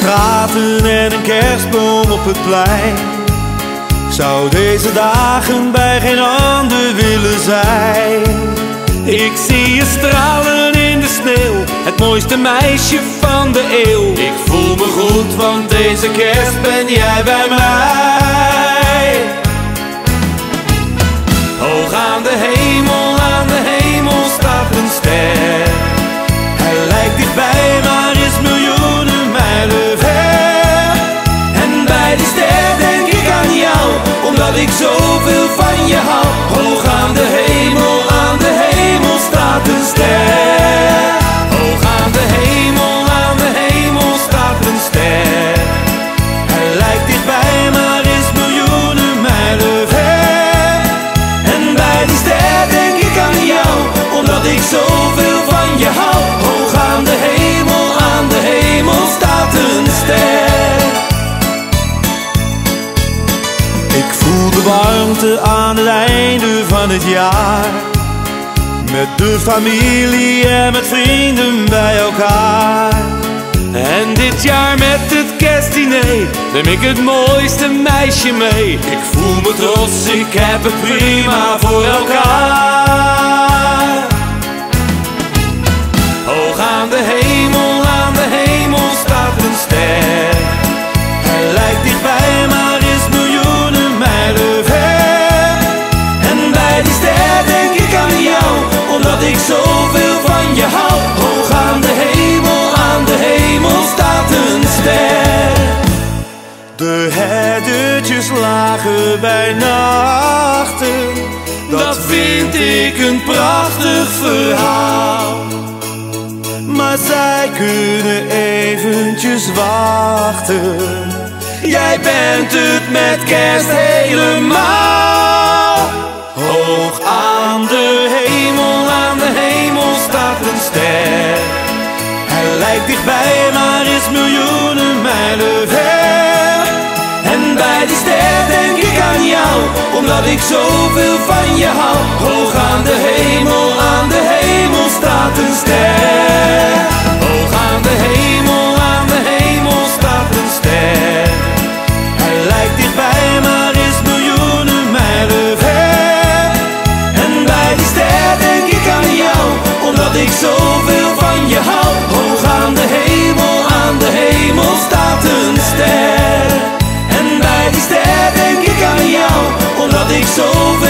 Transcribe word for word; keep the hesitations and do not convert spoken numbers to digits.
straten en een kerstboom op het plein. Zou deze dagen bij geen ander willen zijn. Ik zie je stralen in de sneeuw, het mooiste meisje van de eeuw. Ik voel me goed, want deze kerst ben jij bij mij. Hoog aan de hemel, aan de hemel staat een ster. Hij lijkt dichtbij, maar is miljoenen mijlen ver. En bij die ster denk ik aan jou, omdat ik zoveel van je hou. Hoog aan de hemel, aan de hemel staat een ster. Hoog aan de hemel, aan de hemel staat een ster. Hij lijkt dichtbij, maar is miljoenen mijlen ver. En bij die ster denk ik aan jou, omdat ik zoveel van je hou. Hoog aan de hemel, aan de hemel staat een ster. Ik voel de warmte aan het einde van het jaar, met de familie en met vrienden bij elkaar. En dit jaar met het kerstdiner neem ik het mooiste meisje mee. Ik voel me trots, ik heb het prima voor elkaar. Hoog aan de hemel, aan de hemel staat een ster. Hij lijkt dichtbij, maar is miljoenen mijlen ver. En bij die ster denk ik aan jou, omdat ik zoveel van je hou. Hoog aan de hemel, aan de hemel staat een ster. De herdertjes lagen bij nachten, dat vind ik een prachtig verhaal. Maar zij kunnen eventjes wachten, jij bent het met kerst helemaal. Hoog aan de hemel, aan de hemel staat een ster. Hij lijkt dichtbij, maar is miljoenen mijlen ver. En bij die ster denk ik aan jou, omdat ik zoveel van je hou. Hoog aan de hemel, aan de hemel staat een ster. Hoog aan de hemel, aan de hemel staat een ster. Hij lijkt dichtbij, maar is miljoenen mijlen ver. En bij die ster denk ik aan jou, omdat ik zoveel van je hou. Hoog aan de hemel, aan de hemel staat een ster. En bij die ster denk ik aan jou, omdat ik zoveel